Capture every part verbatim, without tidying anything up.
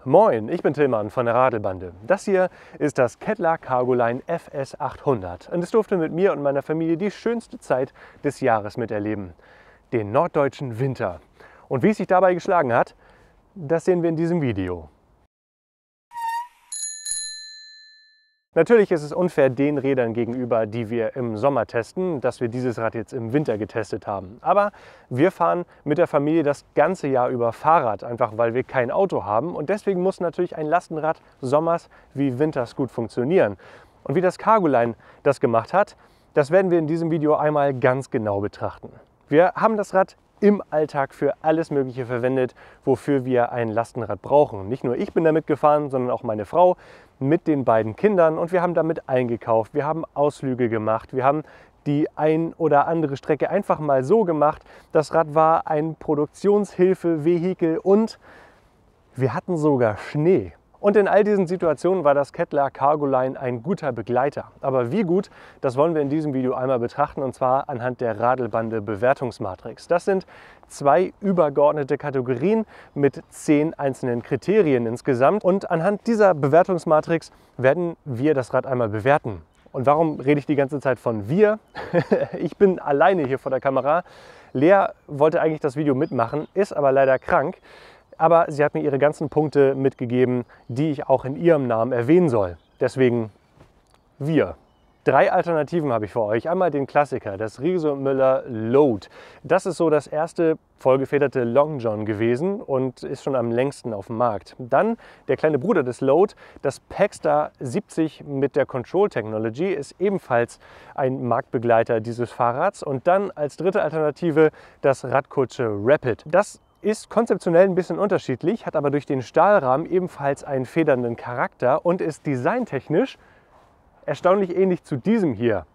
Moin, ich bin Tillmann von der Radelbande. Das hier ist das Kettler Cargoline F S achthundert und es durfte mit mir und meiner Familie die schönste Zeit des Jahres miterleben, den norddeutschen Winter. Und wie es sich dabei geschlagen hat, das sehen wir in diesem Video. Natürlich ist es unfair den Rädern gegenüber, die wir im Sommer testen, dass wir dieses Rad jetzt im Winter getestet haben. Aber wir fahren mit der Familie das ganze Jahr über Fahrrad, einfach weil wir kein Auto haben. Und deswegen muss natürlich ein Lastenrad sommers wie winters gut funktionieren. Und wie das Cargoline das gemacht hat, das werden wir in diesem Video einmal ganz genau betrachten. Wir haben das Rad im Alltag für alles Mögliche verwendet, wofür wir ein Lastenrad brauchen. Nicht nur ich bin damit gefahren, sondern auch meine Frau mit den beiden Kindern, und wir haben damit eingekauft, wir haben Ausflüge gemacht, wir haben die ein oder andere Strecke einfach mal so gemacht. Das Rad war ein Produktionshilfe, Vehikel und wir hatten sogar Schnee. Und in all diesen Situationen war das Kettler Cargoline ein guter Begleiter. Aber wie gut, das wollen wir in diesem Video einmal betrachten, und zwar anhand der Radelbande Bewertungsmatrix. Das sind zwei übergeordnete Kategorien mit zehn einzelnen Kriterien insgesamt. Und anhand dieser Bewertungsmatrix werden wir das Rad einmal bewerten. Und warum rede ich die ganze Zeit von wir? Ich bin alleine hier vor der Kamera. Lea wollte eigentlich das Video mitmachen, ist aber leider krank. Aber sie hat mir ihre ganzen Punkte mitgegeben, die ich auch in ihrem Namen erwähnen soll. Deswegen wir. Drei Alternativen habe ich für euch. Einmal den Klassiker, das Riese und Müller Load. Das ist so das erste vollgefederte Long John gewesen und ist schon am längsten auf dem Markt. Dann der kleine Bruder des Load, das Packstar siebzig mit der Control Technology, ist ebenfalls ein Marktbegleiter dieses Fahrrads. Und dann als dritte Alternative das Radkutsche Rapid. Das ist konzeptionell ein bisschen unterschiedlich, hat aber durch den Stahlrahmen ebenfalls einen federnden Charakter und ist designtechnisch erstaunlich ähnlich zu diesem hier.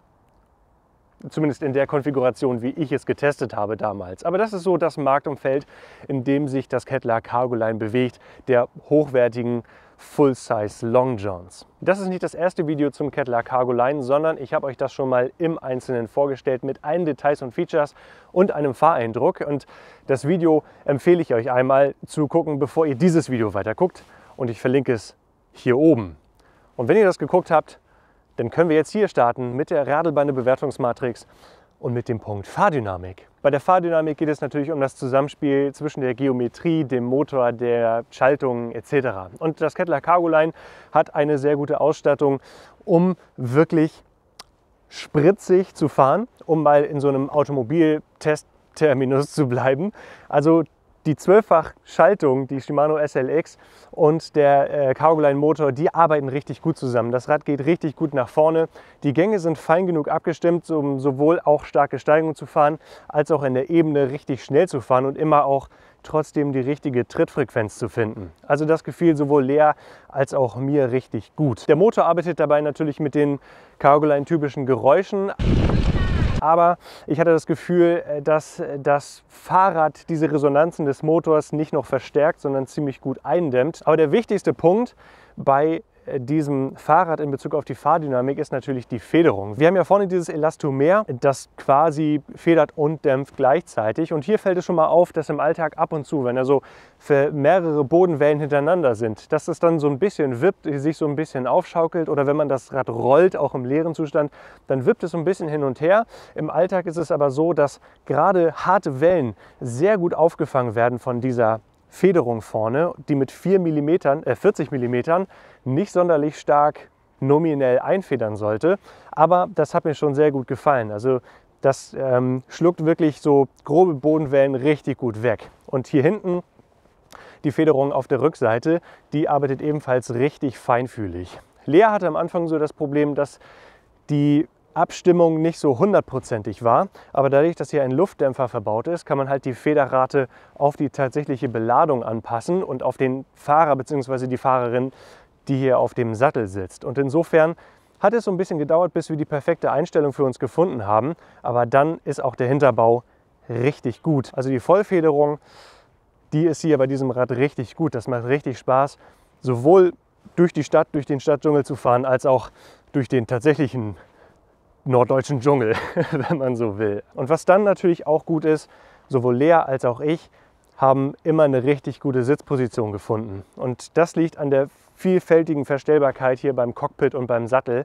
Zumindest in der Konfiguration, wie ich es getestet habe damals. Aber das ist so das Marktumfeld, in dem sich das Kettler Cargoline bewegt, der hochwertigen Full-Size Long Johns. Das ist nicht das erste Video zum Kettler Cargoline, sondern ich habe euch das schon mal im Einzelnen vorgestellt mit allen Details und Features und einem Fahreindruck. Und das Video empfehle ich euch einmal zu gucken, bevor ihr dieses Video weiter guckt. Und ich verlinke es hier oben. Und wenn ihr das geguckt habt, dann können wir jetzt hier starten mit der Radelbande Bewertungsmatrix und mit dem Punkt Fahrdynamik. Bei der Fahrdynamik geht es natürlich um das Zusammenspiel zwischen der Geometrie, dem Motor, der Schaltung et cetera. Und das Kettler Cargoline hat eine sehr gute Ausstattung, um wirklich spritzig zu fahren, um mal in so einem Automobiltestterminus zu bleiben. Also die zwölffach-Schaltung, die Shimano S L X und der äh, Cargoline Motor, die arbeiten richtig gut zusammen. Das Rad geht richtig gut nach vorne. Die Gänge sind fein genug abgestimmt, um sowohl auch starke Steigungen zu fahren, als auch in der Ebene richtig schnell zu fahren und immer auch trotzdem die richtige Trittfrequenz zu finden. Also das gefiel sowohl Lea als auch mir richtig gut. Der Motor arbeitet dabei natürlich mit den Cargoline-typischen Geräuschen. Aber ich hatte das Gefühl, dass das Fahrrad diese Resonanzen des Motors nicht noch verstärkt, sondern ziemlich gut eindämmt. Aber der wichtigste Punkt bei diesem Fahrrad in Bezug auf die Fahrdynamik ist natürlich die Federung. Wir haben ja vorne dieses Elastomer, das quasi federt und dämpft gleichzeitig. Und hier fällt es schon mal auf, dass im Alltag ab und zu, wenn also für mehrere Bodenwellen hintereinander sind, dass es dann so ein bisschen wippt, sich so ein bisschen aufschaukelt, oder wenn man das Rad rollt, auch im leeren Zustand, dann wippt es so ein bisschen hin und her. Im Alltag ist es aber so, dass gerade harte Wellen sehr gut aufgefangen werden von dieser Federung vorne, die mit vier Millimeter, äh vierzig Millimeter nicht sonderlich stark nominell einfedern sollte. Aber das hat mir schon sehr gut gefallen. Also das ähm, schluckt wirklich so grobe Bodenwellen richtig gut weg. Und hier hinten die Federung auf der Rückseite, die arbeitet ebenfalls richtig feinfühlig. Lea hatte am Anfang so das Problem, dass die Abstimmung nicht so hundertprozentig war, aber dadurch, dass hier ein Luftdämpfer verbaut ist, kann man halt die Federrate auf die tatsächliche Beladung anpassen und auf den Fahrer bzw. die Fahrerin, die hier auf dem Sattel sitzt. Und insofern hat es so ein bisschen gedauert, bis wir die perfekte Einstellung für uns gefunden haben, aber dann ist auch der Hinterbau richtig gut. Also die Vollfederung, die ist hier bei diesem Rad richtig gut. Das macht richtig Spaß, sowohl durch die Stadt, durch den Stadtdschungel zu fahren, als auch durch den tatsächlichen norddeutschen Dschungel, wenn man so will. Und was dann natürlich auch gut ist, sowohl Lea als auch ich haben immer eine richtig gute Sitzposition gefunden. Und das liegt an der vielfältigen Verstellbarkeit hier beim Cockpit und beim Sattel.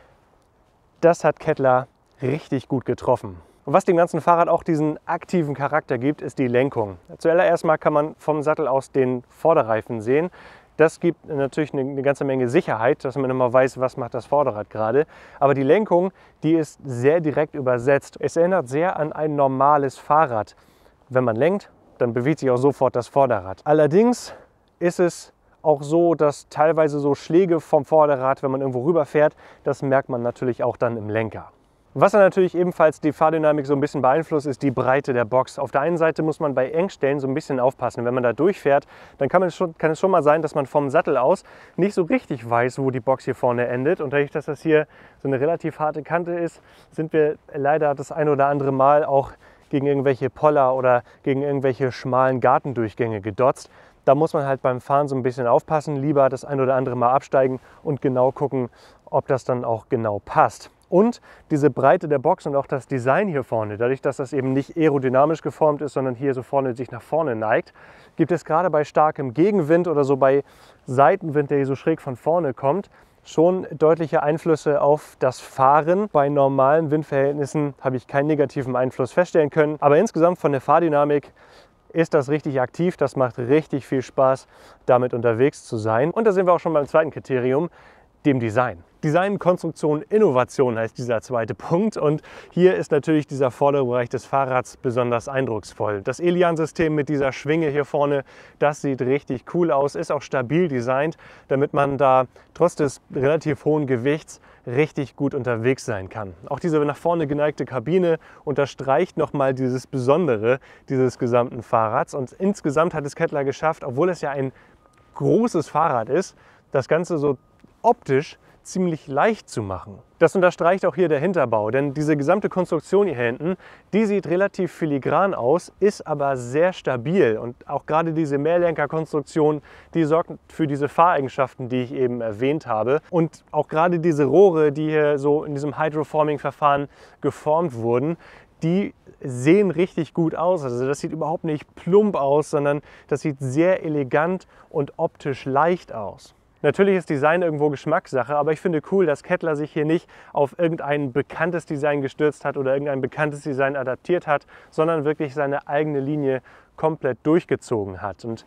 Das hat Kettler richtig gut getroffen. Und was dem ganzen Fahrrad auch diesen aktiven Charakter gibt, ist die Lenkung. Zuallererst mal kann man vom Sattel aus den Vorderreifen sehen. Das gibt natürlich eine, eine ganze Menge Sicherheit, dass man immer weiß, was macht das Vorderrad gerade. Aber die Lenkung, die ist sehr direkt übersetzt. Es erinnert sehr an ein normales Fahrrad. Wenn man lenkt, dann bewegt sich auch sofort das Vorderrad. Allerdings ist es auch so, dass teilweise so Schläge vom Vorderrad, wenn man irgendwo rüberfährt, das merkt man natürlich auch dann im Lenker. Was dann natürlich ebenfalls die Fahrdynamik so ein bisschen beeinflusst, ist die Breite der Box. Auf der einen Seite muss man bei Engstellen so ein bisschen aufpassen. Wenn man da durchfährt, dann kann, man schon, kann es schon mal sein, dass man vom Sattel aus nicht so richtig weiß, wo die Box hier vorne endet. Und dadurch, dass das hier so eine relativ harte Kante ist, sind wir leider das ein oder andere Mal auch gegen irgendwelche Poller oder gegen irgendwelche schmalen Gartendurchgänge gedotzt. Da muss man halt beim Fahren so ein bisschen aufpassen, lieber das ein oder andere Mal absteigen und genau gucken, ob das dann auch genau passt. Und diese Breite der Box und auch das Design hier vorne, dadurch, dass das eben nicht aerodynamisch geformt ist, sondern hier so vorne sich nach vorne neigt, gibt es gerade bei starkem Gegenwind oder so bei Seitenwind, der hier so schräg von vorne kommt, schon deutliche Einflüsse auf das Fahren. Bei normalen Windverhältnissen habe ich keinen negativen Einfluss feststellen können, aber insgesamt von der Fahrdynamik ist das richtig aktiv. Das macht richtig viel Spaß, damit unterwegs zu sein. Und da sind wir auch schon beim zweiten Kriterium, dem Design. Design, Konstruktion, Innovation heißt dieser zweite Punkt. Und hier ist natürlich dieser vordere Bereich des Fahrrads besonders eindrucksvoll. Das Elian-System mit dieser Schwinge hier vorne, das sieht richtig cool aus, ist auch stabil designt, damit man da trotz des relativ hohen Gewichts richtig gut unterwegs sein kann. Auch diese nach vorne geneigte Kabine unterstreicht nochmal dieses Besondere dieses gesamten Fahrrads. Und insgesamt hat es Kettler geschafft, obwohl es ja ein großes Fahrrad ist, das Ganze so optisch ziemlich leicht zu machen. Das unterstreicht auch hier der Hinterbau, denn diese gesamte Konstruktion hier hinten, die sieht relativ filigran aus, ist aber sehr stabil und auch gerade diese Mehrlenkerkonstruktion, die sorgt für diese Fahreigenschaften, die ich eben erwähnt habe. Und auch gerade diese Rohre, die hier so in diesem Hydroforming-Verfahren geformt wurden, die sehen richtig gut aus. Also das sieht überhaupt nicht plump aus, sondern das sieht sehr elegant und optisch leicht aus. Natürlich ist Design irgendwo Geschmackssache, aber ich finde cool, dass Kettler sich hier nicht auf irgendein bekanntes Design gestürzt hat oder irgendein bekanntes Design adaptiert hat, sondern wirklich seine eigene Linie komplett durchgezogen hat. Und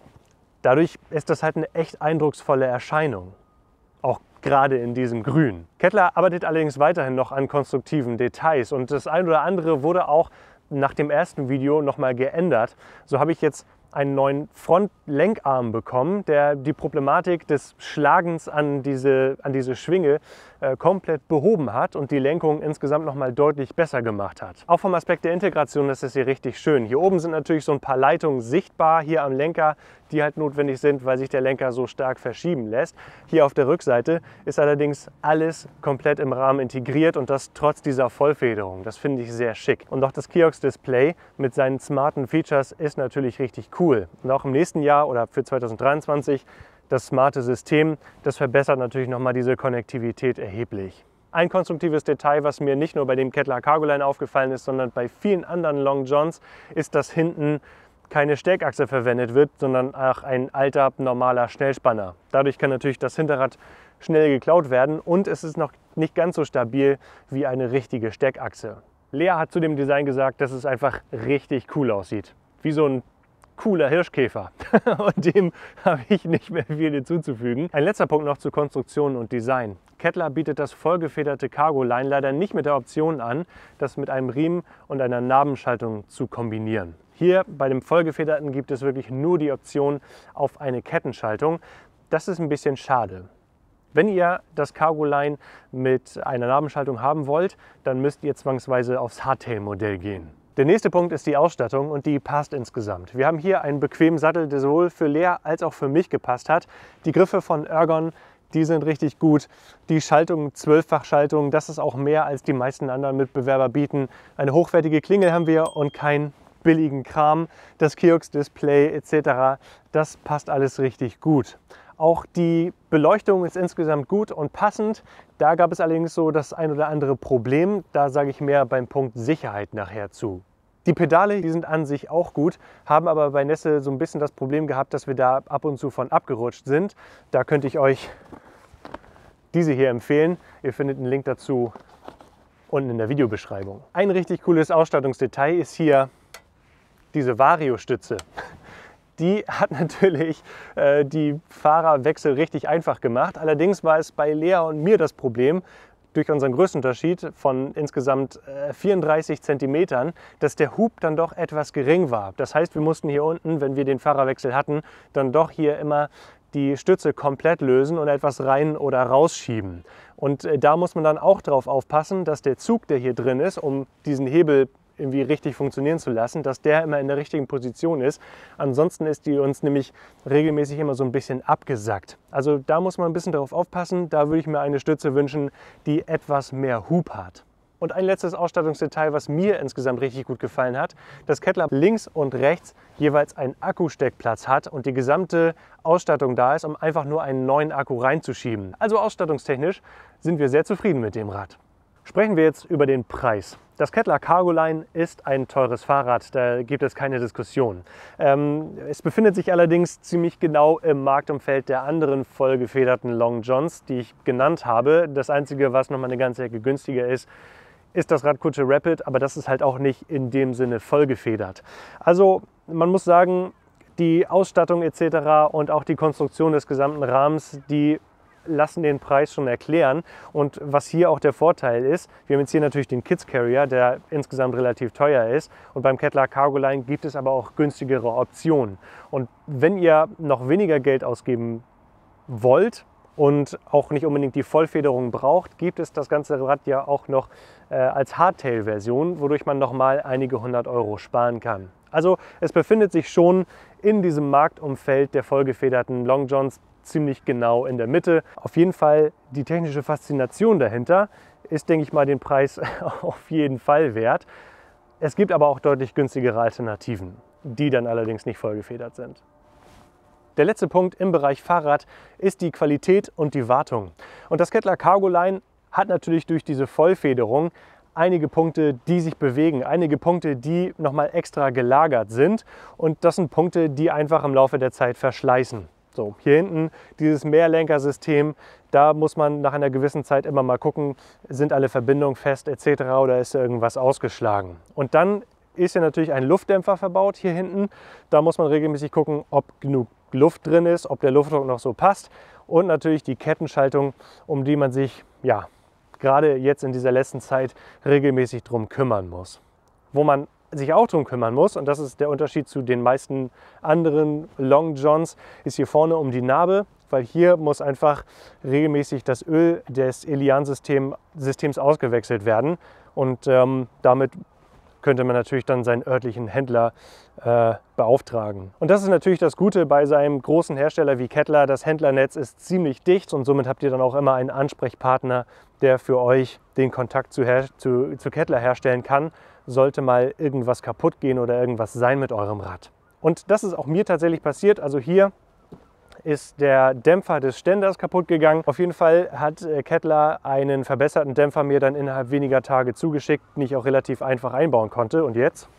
dadurch ist das halt eine echt eindrucksvolle Erscheinung, auch gerade in diesem Grün. Kettler arbeitet allerdings weiterhin noch an konstruktiven Details und das ein oder andere wurde auch nach dem ersten Video nochmal geändert. So habe ich jetzt einen neuen Frontlenkarm bekommen, der die Problematik des Schlagens an diese, an diese Schwinge äh, komplett behoben hat und die Lenkung insgesamt noch mal deutlich besser gemacht hat. Auch vom Aspekt der Integration ist es hier richtig schön. Hier oben sind natürlich so ein paar Leitungen sichtbar hier am Lenker, die halt notwendig sind, weil sich der Lenker so stark verschieben lässt. Hier auf der Rückseite ist allerdings alles komplett im Rahmen integriert und das trotz dieser Vollfederung. Das finde ich sehr schick. Und auch das Kiox-Display mit seinen smarten Features ist natürlich richtig cool. Und auch im nächsten Jahr oder für zweitausenddreiundzwanzig das smarte System, das verbessert natürlich nochmal diese Konnektivität erheblich. Ein konstruktives Detail, was mir nicht nur bei dem Kettler Cargoline aufgefallen ist, sondern bei vielen anderen Long Johns, ist, dass hinten keine Steckachse verwendet wird, sondern auch ein alter, normaler Schnellspanner. Dadurch kann natürlich das Hinterrad schnell geklaut werden und es ist noch nicht ganz so stabil wie eine richtige Steckachse. Lea hat zu dem Design gesagt, dass es einfach richtig cool aussieht. Wie so ein cooler Hirschkäfer. Und dem habe ich nicht mehr viel hinzuzufügen. Ein letzter Punkt noch zu Konstruktion und Design. Kettler bietet das vollgefederte Cargoline leider nicht mit der Option an, das mit einem Riemen und einer Nabenschaltung zu kombinieren. Hier bei dem vollgefederten gibt es wirklich nur die Option auf eine Kettenschaltung. Das ist ein bisschen schade. Wenn ihr das Cargoline mit einer Nabenschaltung haben wollt, dann müsst ihr zwangsweise aufs Hardtail-Modell gehen. Der nächste Punkt ist die Ausstattung und die passt insgesamt. Wir haben hier einen bequemen Sattel, der sowohl für Lea als auch für mich gepasst hat. Die Griffe von Ergon, die sind richtig gut. Die Schaltung, Zwölffachschaltung, das ist auch mehr als die meisten anderen Mitbewerber bieten. Eine hochwertige Klingel haben wir und kein billigen Kram. Das Kiox-Display et cetera, das passt alles richtig gut. Auch die Beleuchtung ist insgesamt gut und passend. Da gab es allerdings so das ein oder andere Problem. Da sage ich mehr beim Punkt Sicherheit nachher zu. Die Pedale, die sind an sich auch gut, haben aber bei Nässe so ein bisschen das Problem gehabt, dass wir da ab und zu von abgerutscht sind. Da könnte ich euch diese hier empfehlen. Ihr findet einen Link dazu unten in der Videobeschreibung. Ein richtig cooles Ausstattungsdetail ist hier diese Vario-Stütze. Die hat natürlich äh, die Fahrerwechsel richtig einfach gemacht. Allerdings war es bei Lea und mir das Problem, durch unseren Größenunterschied von insgesamt vierunddreißig Zentimetern, dass der Hub dann doch etwas gering war. Das heißt, wir mussten hier unten, wenn wir den Fahrerwechsel hatten, dann doch hier immer die Stütze komplett lösen und etwas rein oder rausschieben. Und da muss man dann auch darauf aufpassen, dass der Zug, der hier drin ist, um diesen Hebel irgendwie richtig funktionieren zu lassen, dass der immer in der richtigen Position ist. Ansonsten ist die uns nämlich regelmäßig immer so ein bisschen abgesackt. Also da muss man ein bisschen darauf aufpassen. Da würde ich mir eine Stütze wünschen, die etwas mehr Hub hat. Und ein letztes Ausstattungsdetail, was mir insgesamt richtig gut gefallen hat, dass Kettler links und rechts jeweils einen Akkusteckplatz hat und die gesamte Ausstattung da ist, um einfach nur einen neuen Akku reinzuschieben. Also ausstattungstechnisch sind wir sehr zufrieden mit dem Rad. Sprechen wir jetzt über den Preis. Das Kettler Cargoline ist ein teures Fahrrad, da gibt es keine Diskussion. Ähm, es befindet sich allerdings ziemlich genau im Marktumfeld der anderen vollgefederten Long Johns, die ich genannt habe. Das Einzige, was noch mal eine ganze Ecke günstiger ist, ist das Radkutsche Rapid, aber das ist halt auch nicht in dem Sinne vollgefedert. Also man muss sagen, die Ausstattung et cetera und auch die Konstruktion des gesamten Rahmens, die lassen den Preis schon erklären. Und was hier auch der Vorteil ist, wir haben jetzt hier natürlich den Kids Carrier, der insgesamt relativ teuer ist. Und beim Kettler Cargoline gibt es aber auch günstigere Optionen. Und wenn ihr noch weniger Geld ausgeben wollt und auch nicht unbedingt die Vollfederung braucht, gibt es das ganze Rad ja auch noch äh, als Hardtail-Version, wodurch man nochmal einige hundert Euro sparen kann. Also es befindet sich schon in diesem Marktumfeld der vollgefederten Long Johns ziemlich genau in der Mitte. Auf jeden Fall die technische Faszination dahinter ist, denke ich mal, den Preis auf jeden Fall wert. Es gibt aber auch deutlich günstigere Alternativen, die dann allerdings nicht vollgefedert sind. Der letzte Punkt im Bereich Fahrrad ist die Qualität und die Wartung. Und das Kettler Cargoline hat natürlich durch diese Vollfederung einige Punkte, die sich bewegen, einige Punkte, die nochmal extra gelagert sind. Und das sind Punkte, die einfach im Laufe der Zeit verschleißen. So, hier hinten dieses Mehrlenkersystem, da muss man nach einer gewissen Zeit immer mal gucken, sind alle Verbindungen fest et cetera oder ist irgendwas ausgeschlagen. Und dann ist hier natürlich ein Luftdämpfer verbaut hier hinten. Da muss man regelmäßig gucken, ob genug Luft drin ist, ob der Luftdruck noch so passt. Und natürlich die Kettenschaltung, um die man sich ja gerade jetzt in dieser letzten Zeit regelmäßig drum kümmern muss. Wo man sich auch drum kümmern muss, und das ist der Unterschied zu den meisten anderen Long Johns, ist hier vorne um die Nabe, weil hier muss einfach regelmäßig das Öl des Elian-Systems ausgewechselt werden und ähm, damit könnte man natürlich dann seinen örtlichen Händler äh, beauftragen. Und das ist natürlich das Gute bei seinem großen Hersteller wie Kettler. Das Händlernetz ist ziemlich dicht und somit habt ihr dann auch immer einen Ansprechpartner, der für euch den Kontakt zu, Her zu, zu Kettler herstellen kann, sollte mal irgendwas kaputt gehen oder irgendwas sein mit eurem Rad. Und das ist auch mir tatsächlich passiert. Also hier ist der Dämpfer des Ständers kaputt gegangen. Auf jeden Fall hat Kettler einen verbesserten Dämpfer mir dann innerhalb weniger Tage zugeschickt, den ich auch relativ einfach einbauen konnte. Und jetzt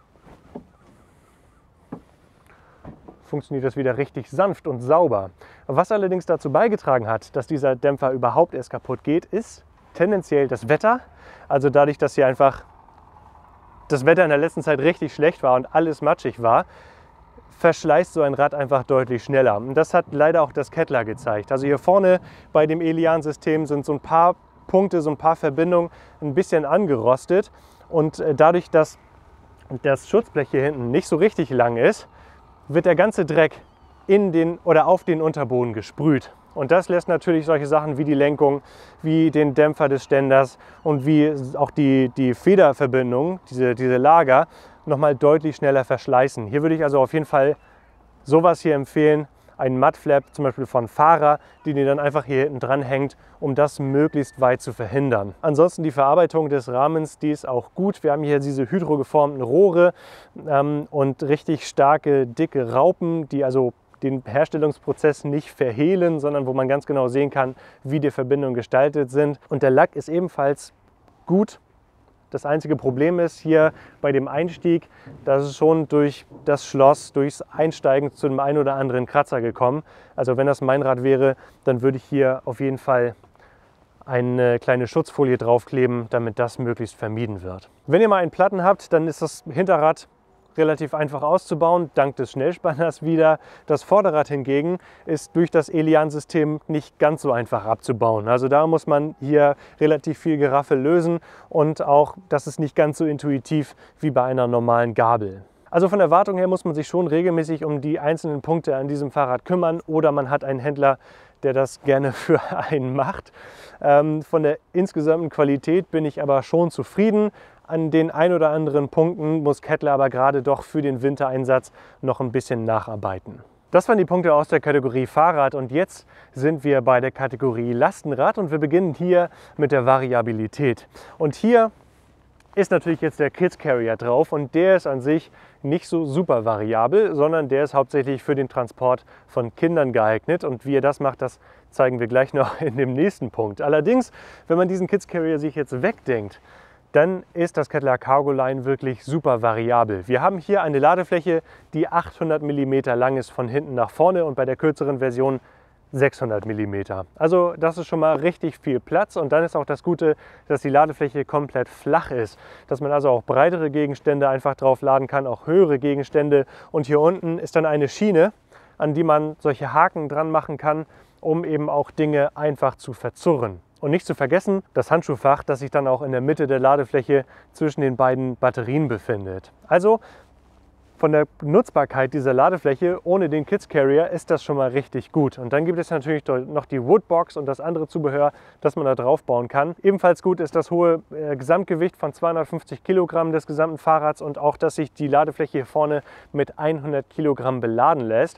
funktioniert das wieder richtig sanft und sauber. Was allerdings dazu beigetragen hat, dass dieser Dämpfer überhaupt erst kaputt geht, ist tendenziell das Wetter. Also dadurch, dass hier einfach das Wetter in der letzten Zeit richtig schlecht war und alles matschig war, verschleißt so ein Rad einfach deutlich schneller. Und das hat leider auch das Kettler gezeigt. Also hier vorne bei dem Elian-System sind so ein paar Punkte, so ein paar Verbindungen ein bisschen angerostet. Und dadurch, dass das Schutzblech hier hinten nicht so richtig lang ist, wird der ganze Dreck in den oder auf den Unterboden gesprüht. Und das lässt natürlich solche Sachen wie die Lenkung, wie den Dämpfer des Ständers und wie auch die, die Federverbindung, diese, diese Lager, nochmal deutlich schneller verschleißen. Hier würde ich also auf jeden Fall sowas hier empfehlen, einen Mudflap zum Beispiel von Fahrer, den ihr dann einfach hier hinten dran hängt, um das möglichst weit zu verhindern. Ansonsten die Verarbeitung des Rahmens, die ist auch gut. Wir haben hier diese hydrogeformten Rohre ähm, und richtig starke, dicke Raupen, die also den Herstellungsprozess nicht verhehlen, sondern wo man ganz genau sehen kann, wie die Verbindungen gestaltet sind. Und der Lack ist ebenfalls gut Das einzige Problem ist hier bei dem Einstieg, dass es schon durch das Schloss, durchs Einsteigen zu dem einen oder anderen Kratzer gekommen. Also wenn das mein Rad wäre, dann würde ich hier auf jeden Fall eine kleine Schutzfolie draufkleben, damit das möglichst vermieden wird. Wenn ihr mal einen Platten habt, dann ist das Hinterrad relativ einfach auszubauen, dank des Schnellspanners wieder. Das Vorderrad hingegen ist durch das Elian-System nicht ganz so einfach abzubauen. Also da muss man hier relativ viel Geraffel lösen und auch, das ist nicht ganz so intuitiv wie bei einer normalen Gabel. Also von der Wartung her muss man sich schon regelmäßig um die einzelnen Punkte an diesem Fahrrad kümmern oder man hat einen Händler, der das gerne für einen macht. Ähm, von der insgesamten Qualität bin ich aber schon zufrieden. An den ein oder anderen Punkten muss Kettler aber gerade doch für den Wintereinsatz noch ein bisschen nacharbeiten. Das waren die Punkte aus der Kategorie Fahrrad und jetzt sind wir bei der Kategorie Lastenrad und wir beginnen hier mit der Variabilität. Und hier ist natürlich jetzt der Kids Carrier drauf und der ist an sich nicht so super variabel, sondern der ist hauptsächlich für den Transport von Kindern geeignet und wie er das macht, das zeigen wir gleich noch in dem nächsten Punkt. Allerdings, wenn man diesen Kids Carrier sich jetzt wegdenkt, dann ist das Kettler Cargoline wirklich super variabel. Wir haben hier eine Ladefläche, die achthundert Millimeter lang ist von hinten nach vorne und bei der kürzeren Version sechshundert Millimeter. Also das ist schon mal richtig viel Platz und dann ist auch das Gute, dass die Ladefläche komplett flach ist, dass man also auch breitere Gegenstände einfach drauf laden kann, auch höhere Gegenstände und hier unten ist dann eine Schiene, an die man solche Haken dran machen kann, um eben auch Dinge einfach zu verzurren. Und nicht zu vergessen, das Handschuhfach, das sich dann auch in der Mitte der Ladefläche zwischen den beiden Batterien befindet. Also von der Nutzbarkeit dieser Ladefläche ohne den Kids Carrier ist das schon mal richtig gut. Und dann gibt es natürlich noch die Woodbox und das andere Zubehör, das man da drauf bauen kann. Ebenfalls gut ist das hohe äh, Gesamtgewicht von zweihundertfünfzig Kilogramm des gesamten Fahrrads und auch, dass sich die Ladefläche hier vorne mit hundert Kilogramm beladen lässt.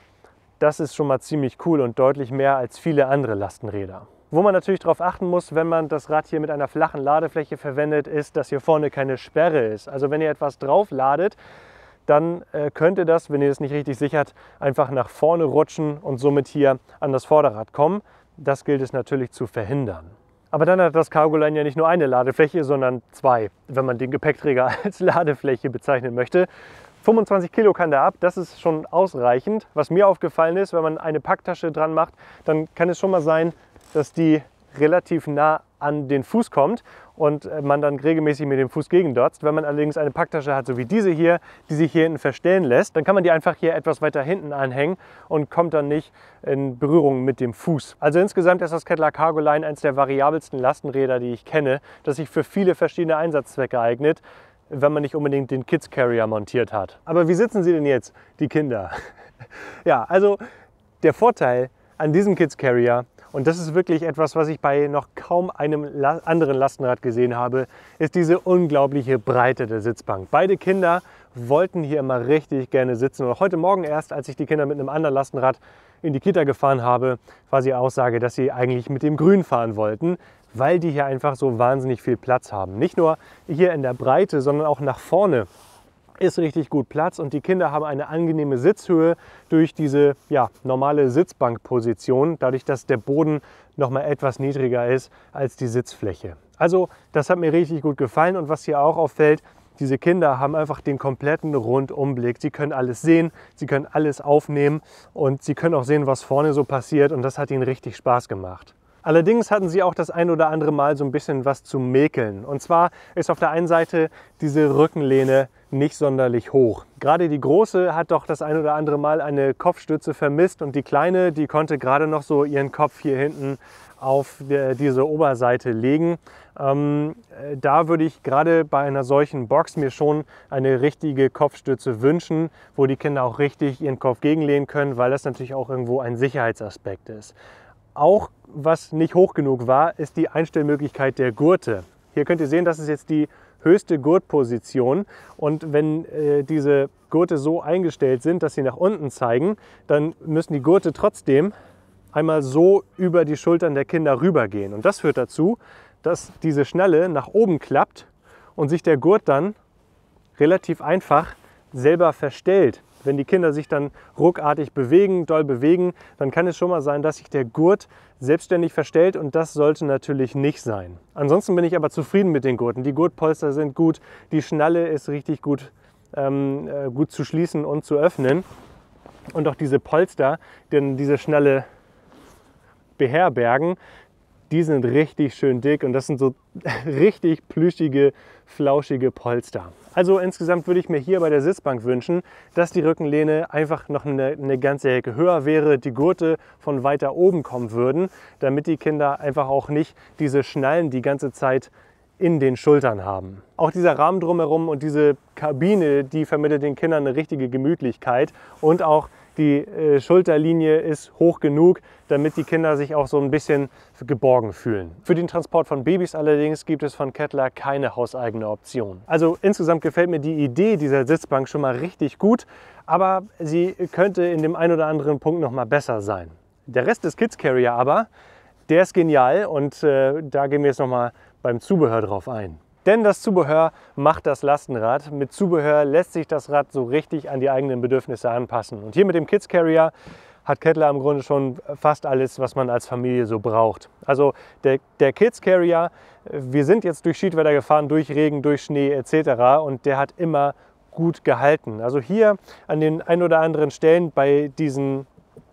Das ist schon mal ziemlich cool und deutlich mehr als viele andere Lastenräder. Wo man natürlich darauf achten muss, wenn man das Rad hier mit einer flachen Ladefläche verwendet, ist, dass hier vorne keine Sperre ist. Also wenn ihr etwas drauf ladet, dann äh, könnte das, wenn ihr es nicht richtig sichert, einfach nach vorne rutschen und somit hier an das Vorderrad kommen. Das gilt es natürlich zu verhindern. Aber dann hat das Cargoline ja nicht nur eine Ladefläche, sondern zwei, wenn man den Gepäckträger als Ladefläche bezeichnen möchte. fünfundzwanzig Kilo kann der ab, das ist schon ausreichend. Was mir aufgefallen ist, wenn man eine Packtasche dran macht, dann kann es schon mal sein, dass die relativ nah an den Fuß kommt und man dann regelmäßig mit dem Fuß gegendotzt. Wenn man allerdings eine Packtasche hat, so wie diese hier, die sich hier hinten verstellen lässt, dann kann man die einfach hier etwas weiter hinten anhängen und kommt dann nicht in Berührung mit dem Fuß. Also insgesamt ist das Kettler Cargoline eines der variabelsten Lastenräder, die ich kenne, das sich für viele verschiedene Einsatzzwecke eignet, wenn man nicht unbedingt den Kids Carrier montiert hat. Aber wie sitzen sie denn jetzt, die Kinder? Ja, also der Vorteil an diesem Kids Carrier, und das ist wirklich etwas, was ich bei noch kaum einem La- anderen Lastenrad gesehen habe, ist diese unglaubliche Breite der Sitzbank. Beide Kinder wollten hier immer richtig gerne sitzen. Und heute Morgen erst, als ich die Kinder mit einem anderen Lastenrad in die Kita gefahren habe, war die Aussage, dass sie eigentlich mit dem Grün fahren wollten, weil die hier einfach so wahnsinnig viel Platz haben. Nicht nur hier in der Breite, sondern auch nach vorne ist richtig gut Platz und die Kinder haben eine angenehme Sitzhöhe durch diese ja, normale Sitzbankposition, dadurch, dass der Boden noch mal etwas niedriger ist als die Sitzfläche. Also das hat mir richtig gut gefallen und was hier auch auffällt, diese Kinder haben einfach den kompletten Rundumblick. Sie können alles sehen, sie können alles aufnehmen und sie können auch sehen, was vorne so passiert und das hat ihnen richtig Spaß gemacht. Allerdings hatten sie auch das ein oder andere Mal so ein bisschen was zu mäkeln. Und zwar ist auf der einen Seite diese Rückenlehne nicht sonderlich hoch. Gerade die große hat doch das ein oder andere Mal eine Kopfstütze vermisst und die kleine, die konnte gerade noch so ihren Kopf hier hinten auf diese Oberseite legen. Ähm, da würde ich gerade bei einer solchen Box mir schon eine richtige Kopfstütze wünschen, wo die Kinder auch richtig ihren Kopf gegenlehnen können, weil das natürlich auch irgendwo ein Sicherheitsaspekt ist. Auch was nicht hoch genug war, ist die Einstellmöglichkeit der Gurte. Hier könnt ihr sehen, das ist jetzt die höchste Gurtposition und wenn äh, diese Gurte so eingestellt sind, dass sie nach unten zeigen, dann müssen die Gurte trotzdem einmal so über die Schultern der Kinder rübergehen. Und das führt dazu, dass diese Schnalle nach oben klappt und sich der Gurt dann relativ einfach selber verstellt, Wenn die Kinder sich dann ruckartig bewegen, doll bewegen, dann kann es schon mal sein, dass sich der Gurt selbstständig verstellt und das sollte natürlich nicht sein. Ansonsten bin ich aber zufrieden mit den Gurten. Die Gurtpolster sind gut, die Schnalle ist richtig gut, ähm, äh, gut zu schließen und zu öffnen. Und auch diese Polster, die diese Schnalle beherbergen, die sind richtig schön dick und das sind so richtig plüschige, flauschige Polster. Also insgesamt würde ich mir hier bei der Sitzbank wünschen, dass die Rückenlehne einfach noch eine, eine ganze Ecke höher wäre, die Gurte von weiter oben kommen würden, damit die Kinder einfach auch nicht diese Schnallen die ganze Zeit in den Schultern haben. Auch dieser Rahmen drumherum und diese Kabine, die vermittelt den Kindern eine richtige Gemütlichkeit und auch die äh, Schulterlinie ist hoch genug, damit die Kinder sich auch so ein bisschen geborgen fühlen. Für den Transport von Babys allerdings gibt es von Kettler keine hauseigene Option. Also insgesamt gefällt mir die Idee dieser Sitzbank schon mal richtig gut, aber sie könnte in dem einen oder anderen Punkt noch mal besser sein. Der Rest des Kids Carrier aber, der ist genial und äh, da gehen wir jetzt noch mal beim Zubehör drauf ein. Denn das Zubehör macht das Lastenrad. Mit Zubehör lässt sich das Rad so richtig an die eigenen Bedürfnisse anpassen. Und hier mit dem Kids Carrier hat Kettler im Grunde schon fast alles, was man als Familie so braucht. Also der, der Kids Carrier, wir sind jetzt durch Schiedwetter gefahren, durch Regen, durch Schnee et cetera und der hat immer gut gehalten. Also hier an den ein oder anderen Stellen bei diesen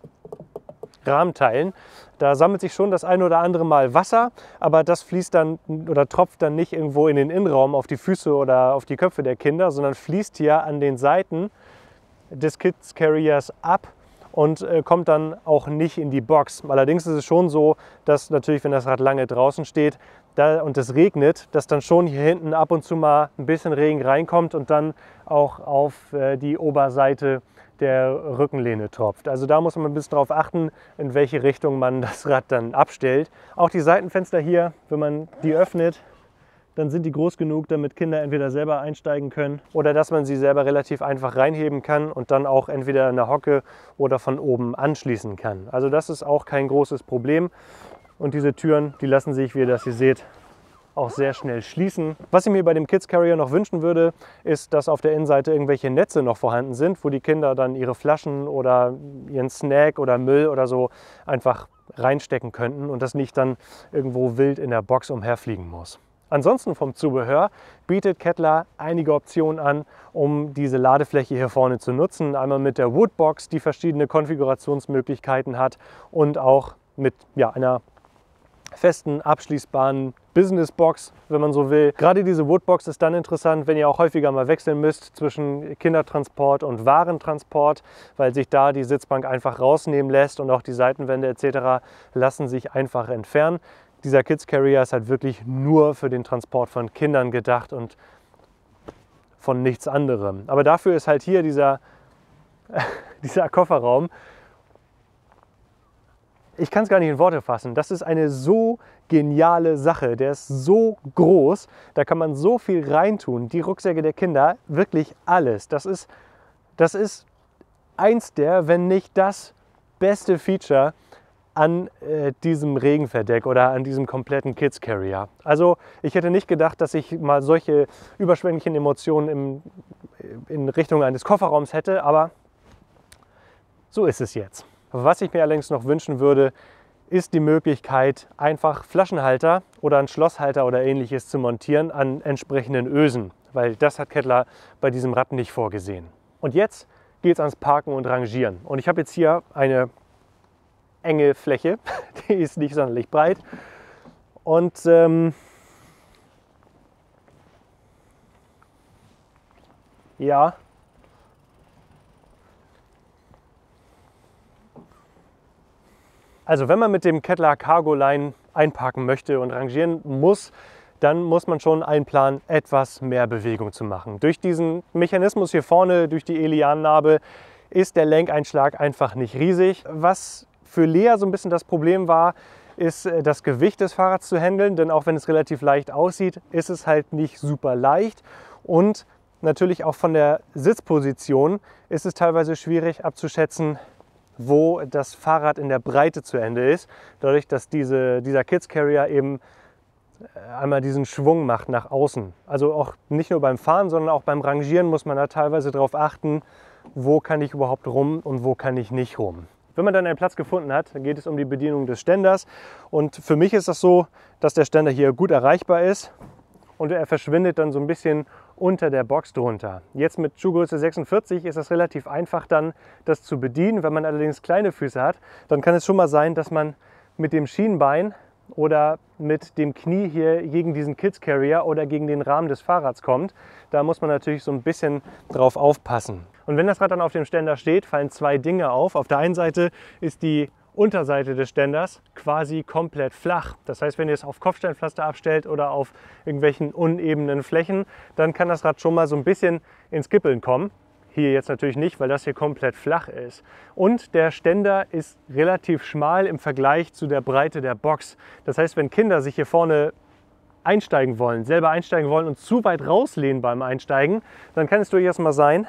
Rahmenteilen, da sammelt sich schon das ein oder andere Mal Wasser, aber das fließt dann oder tropft dann nicht irgendwo in den Innenraum auf die Füße oder auf die Köpfe der Kinder, sondern fließt hier an den Seiten des Kids Carriers ab und äh, kommt dann auch nicht in die Box. Allerdings ist es schon so, dass natürlich, wenn das Rad lange draußen steht da, und es regnet, dass dann schon hier hinten ab und zu mal ein bisschen Regen reinkommt und dann auch auf äh, die Oberseite der Rückenlehne tropft. Also da muss man ein bisschen darauf achten, in welche Richtung man das Rad dann abstellt. Auch die Seitenfenster hier, wenn man die öffnet, dann sind die groß genug, damit Kinder entweder selber einsteigen können oder dass man sie selber relativ einfach reinheben kann und dann auch entweder in der Hocke oder von oben anschließen kann. Also das ist auch kein großes Problem. Und diese Türen, die lassen sich, wie ihr das hier seht, auch sehr schnell schließen. Was ich mir bei dem Kids Carrier noch wünschen würde, ist, dass auf der Innenseite irgendwelche Netze noch vorhanden sind, wo die Kinder dann ihre Flaschen oder ihren Snack oder Müll oder so einfach reinstecken könnten und das nicht dann irgendwo wild in der Box umherfliegen muss. Ansonsten vom Zubehör bietet Kettler einige Optionen an, um diese Ladefläche hier vorne zu nutzen. Einmal mit der Woodbox, die verschiedene Konfigurationsmöglichkeiten hat und auch mit ja, einer festen, abschließbaren Businessbox, wenn man so will. Gerade diese Woodbox ist dann interessant, wenn ihr auch häufiger mal wechseln müsst zwischen Kindertransport und Warentransport, weil sich da die Sitzbank einfach rausnehmen lässt und auch die Seitenwände et cetera lassen sich einfach entfernen. Dieser Kids Carrier ist halt wirklich nur für den Transport von Kindern gedacht und von nichts anderem. Aber dafür ist halt hier dieser, dieser Kofferraum, ich kann es gar nicht in Worte fassen. Das ist eine so geniale Sache. Der ist so groß, da kann man so viel reintun. Die Rucksäcke der Kinder, wirklich alles. Das ist, das ist eins der, wenn nicht das beste Feature an äh, diesem Regenverdeck oder an diesem kompletten Kids Carrier. Also ich hätte nicht gedacht, dass ich mal solche überschwänglichen Emotionen im, in Richtung eines Kofferraums hätte, aber so ist es jetzt. Was ich mir allerdings noch wünschen würde, ist die Möglichkeit, einfach Flaschenhalter oder einen Schlosshalter oder ähnliches zu montieren an entsprechenden Ösen, weil das hat Kettler bei diesem Rad nicht vorgesehen. Und jetzt geht es ans Parken und Rangieren. Und ich habe jetzt hier eine enge Fläche, die ist nicht sonderlich breit. Und ähm, ja, also wenn man mit dem Kettler Cargo Line einparken möchte und rangieren muss, dann muss man schon einplanen, etwas mehr Bewegung zu machen. Durch diesen Mechanismus hier vorne, durch die Elian-Narbe, ist der Lenkeinschlag einfach nicht riesig. Was für Lea so ein bisschen das Problem war, ist das Gewicht des Fahrrads zu handeln, denn auch wenn es relativ leicht aussieht, ist es halt nicht super leicht. Und natürlich auch von der Sitzposition ist es teilweise schwierig abzuschätzen, wo das Fahrrad in der Breite zu Ende ist, dadurch, dass diese, dieser Kids Carrier eben einmal diesen Schwung macht nach außen. Also auch nicht nur beim Fahren, sondern auch beim Rangieren muss man da teilweise darauf achten, wo kann ich überhaupt rum und wo kann ich nicht rum. Wenn man dann einen Platz gefunden hat, dann geht es um die Bedienung des Ständers. Und für mich ist das so, dass der Ständer hier gut erreichbar ist und er verschwindet dann so ein bisschen unter der Box drunter. Jetzt mit Schuhgröße sechsundvierzig ist es relativ einfach dann, das zu bedienen. Wenn man allerdings kleine Füße hat, dann kann es schon mal sein, dass man mit dem Schienbein oder mit dem Knie hier gegen diesen Kids Carrier oder gegen den Rahmen des Fahrrads kommt. Da muss man natürlich so ein bisschen drauf aufpassen. Und wenn das Rad dann auf dem Ständer steht, fallen zwei Dinge auf. Auf der einen Seite ist die Unterseite des Ständers quasi komplett flach. Das heißt, wenn ihr es auf Kopfsteinpflaster abstellt oder auf irgendwelchen unebenen Flächen, dann kann das Rad schon mal so ein bisschen ins Kippeln kommen. Hier jetzt natürlich nicht, weil das hier komplett flach ist. Und der Ständer ist relativ schmal im Vergleich zu der Breite der Box. Das heißt, wenn Kinder sich hier vorne einsteigen wollen, selber einsteigen wollen und zu weit rauslehnen beim Einsteigen, dann kann es durchaus mal sein,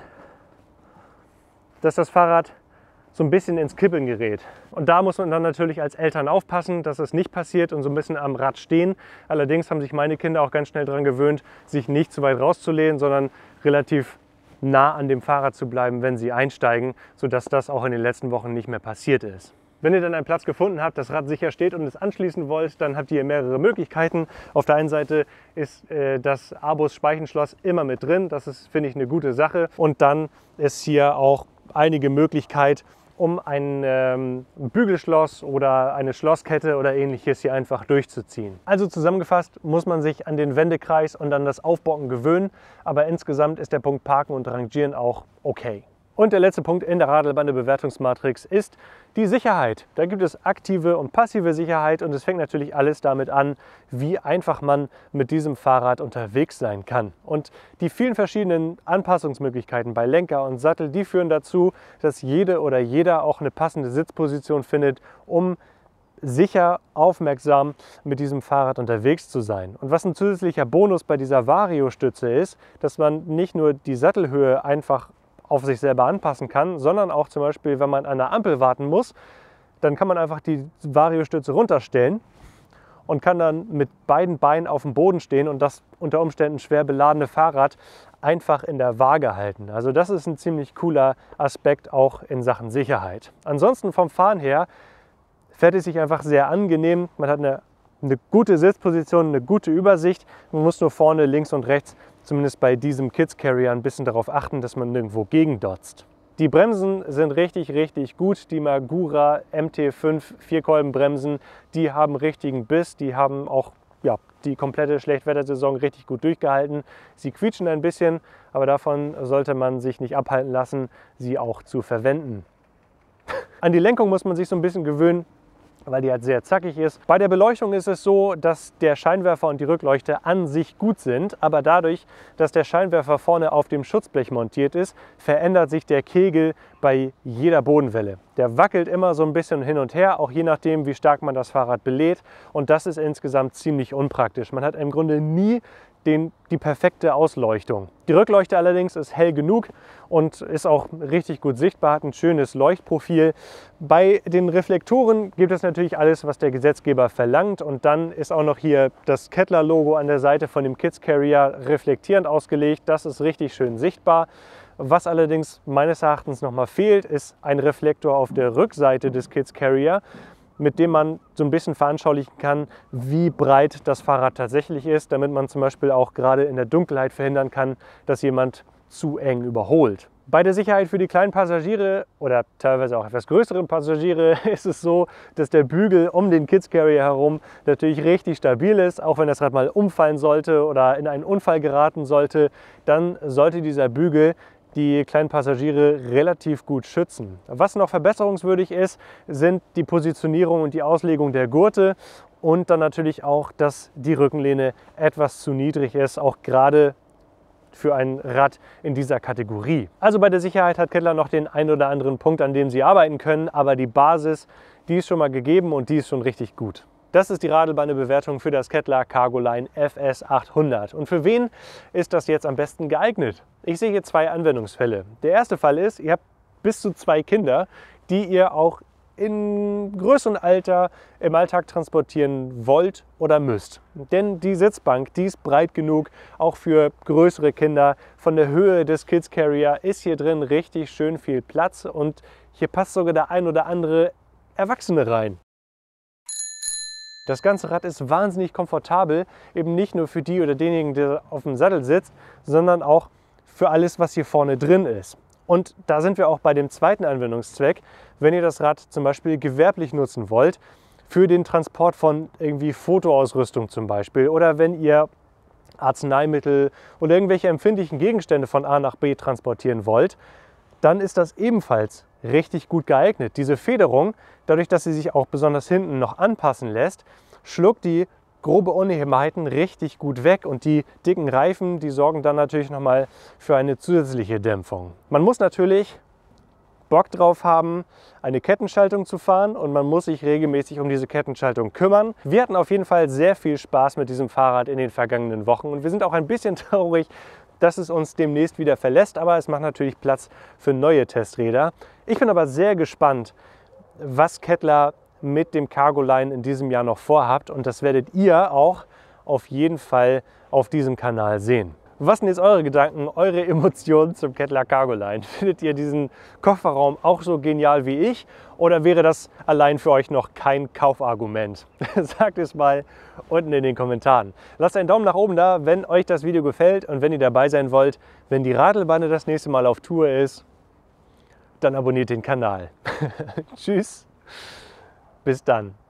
dass das Fahrrad so ein bisschen ins Kippeln gerät. Und da muss man dann natürlich als Eltern aufpassen, dass es nicht passiert und so ein bisschen am Rad stehen. Allerdings haben sich meine Kinder auch ganz schnell daran gewöhnt, sich nicht zu weit rauszulehnen, sondern relativ nah an dem Fahrrad zu bleiben, wenn sie einsteigen, sodass das auch in den letzten Wochen nicht mehr passiert ist. Wenn ihr dann einen Platz gefunden habt, das Rad sicher steht und es anschließen wollt, dann habt ihr mehrere Möglichkeiten. Auf der einen Seite ist äh, das Abus Speichenschloss immer mit drin. Das ist, finde ich, eine gute Sache. Und dann ist hier auch einige Möglichkeit, um ein ähm, Bügelschloss oder eine Schlosskette oder ähnliches hier einfach durchzuziehen. Also zusammengefasst muss man sich an den Wendekreis und an das Aufbocken gewöhnen, aber insgesamt ist der Punkt Parken und Rangieren auch okay. Und der letzte Punkt in der Radlbande-Bewertungsmatrix ist die Sicherheit. Da gibt es aktive und passive Sicherheit und es fängt natürlich alles damit an, wie einfach man mit diesem Fahrrad unterwegs sein kann. Und die vielen verschiedenen Anpassungsmöglichkeiten bei Lenker und Sattel, die führen dazu, dass jede oder jeder auch eine passende Sitzposition findet, um sicher, aufmerksam mit diesem Fahrrad unterwegs zu sein. Und was ein zusätzlicher Bonus bei dieser Vario-Stütze ist, dass man nicht nur die Sattelhöhe einfach auf sich selber anpassen kann, sondern auch zum Beispiel, wenn man an der Ampel warten muss, dann kann man einfach die Vario-Stütze runterstellen und kann dann mit beiden Beinen auf dem Boden stehen und das unter Umständen schwer beladene Fahrrad einfach in der Waage halten. Also das ist ein ziemlich cooler Aspekt auch in Sachen Sicherheit. Ansonsten vom Fahren her fährt es sich einfach sehr angenehm. Man hat eine, eine gute Sitzposition, eine gute Übersicht. Man muss nur vorne, links und rechts, zumindest bei diesem Kids Carrier, ein bisschen darauf achten, dass man nirgendwo gegendotzt. Die Bremsen sind richtig, richtig gut. Die Magura M T fünf Vierkolbenbremsen, die haben richtigen Biss. Die haben auch ja, die komplette Schlechtwettersaison richtig gut durchgehalten. Sie quietschen ein bisschen, aber davon sollte man sich nicht abhalten lassen, sie auch zu verwenden. An die Lenkung muss man sich so ein bisschen gewöhnen, weil die halt sehr zackig ist. Bei der Beleuchtung ist es so, dass der Scheinwerfer und die Rückleuchte an sich gut sind, aber dadurch, dass der Scheinwerfer vorne auf dem Schutzblech montiert ist, verändert sich der Kegel bei jeder Bodenwelle. Der wackelt immer so ein bisschen hin und her, auch je nachdem, wie stark man das Fahrrad belädt, und das ist insgesamt ziemlich unpraktisch. Man hat im Grunde nie Den, die perfekte Ausleuchtung. Die Rückleuchte allerdings ist hell genug und ist auch richtig gut sichtbar, hat ein schönes Leuchtprofil. Bei den Reflektoren gibt es natürlich alles, was der Gesetzgeber verlangt, und dann ist auch noch hier das Kettler-Logo an der Seite von dem Kids Carrier reflektierend ausgelegt. Das ist richtig schön sichtbar. Was allerdings meines Erachtens noch mal fehlt, ist ein Reflektor auf der Rückseite des Kids Carrier, mit dem man so ein bisschen veranschaulichen kann, wie breit das Fahrrad tatsächlich ist, damit man zum Beispiel auch gerade in der Dunkelheit verhindern kann, dass jemand zu eng überholt. Bei der Sicherheit für die kleinen Passagiere oder teilweise auch etwas größeren Passagiere ist es so, dass der Bügel um den Kids Carrier herum natürlich richtig stabil ist. Auch wenn das Rad mal umfallen sollte oder in einen Unfall geraten sollte, dann sollte dieser Bügel die kleinen Passagiere relativ gut schützen. Was noch verbesserungswürdig ist, sind die Positionierung und die Auslegung der Gurte und dann natürlich auch, dass die Rückenlehne etwas zu niedrig ist, auch gerade für ein Rad in dieser Kategorie. Also bei der Sicherheit hat Kettler noch den einen oder anderen Punkt, an dem sie arbeiten können, aber die Basis, die ist schon mal gegeben und die ist schon richtig gut. Das ist die Radlbande-Bewertung für das Kettler Cargoline F S achthundert. Und für wen ist das jetzt am besten geeignet? Ich sehe hier zwei Anwendungsfälle. Der erste Fall ist, ihr habt bis zu zwei Kinder, die ihr auch in größerem Alter im Alltag transportieren wollt oder müsst. Denn die Sitzbank, die ist breit genug, auch für größere Kinder. Von der Höhe des Kids Carrier ist hier drin richtig schön viel Platz und hier passt sogar der ein oder andere Erwachsene rein. Das ganze Rad ist wahnsinnig komfortabel, eben nicht nur für die oder denjenigen, der auf dem Sattel sitzt, sondern auch für alles, was hier vorne drin ist. Und da sind wir auch bei dem zweiten Anwendungszweck. Wenn ihr das Rad zum Beispiel gewerblich nutzen wollt, für den Transport von irgendwie Fotoausrüstung zum Beispiel, oder wenn ihr Arzneimittel oder irgendwelche empfindlichen Gegenstände von A nach B transportieren wollt, dann ist das ebenfalls richtig gut geeignet. Diese Federung, dadurch, dass sie sich auch besonders hinten noch anpassen lässt, schluckt die grobe Unebenheiten richtig gut weg und die dicken Reifen, die sorgen dann natürlich nochmal für eine zusätzliche Dämpfung. Man muss natürlich Bock drauf haben, eine Kettenschaltung zu fahren und man muss sich regelmäßig um diese Kettenschaltung kümmern. Wir hatten auf jeden Fall sehr viel Spaß mit diesem Fahrrad in den vergangenen Wochen und wir sind auch ein bisschen traurig, dass es uns demnächst wieder verlässt, aber es macht natürlich Platz für neue Testräder. Ich bin aber sehr gespannt, was Kettler mit dem Cargoline in diesem Jahr noch vorhabt und das werdet ihr auch auf jeden Fall auf diesem Kanal sehen. Was sind jetzt eure Gedanken, eure Emotionen zum Kettler Cargoline? Findet ihr diesen Kofferraum auch so genial wie ich oder wäre das allein für euch noch kein Kaufargument? Sagt es mal unten in den Kommentaren. Lasst einen Daumen nach oben da, wenn euch das Video gefällt und wenn ihr dabei sein wollt, wenn die Radelbande das nächste Mal auf Tour ist, dann abonniert den Kanal. Tschüss, bis dann.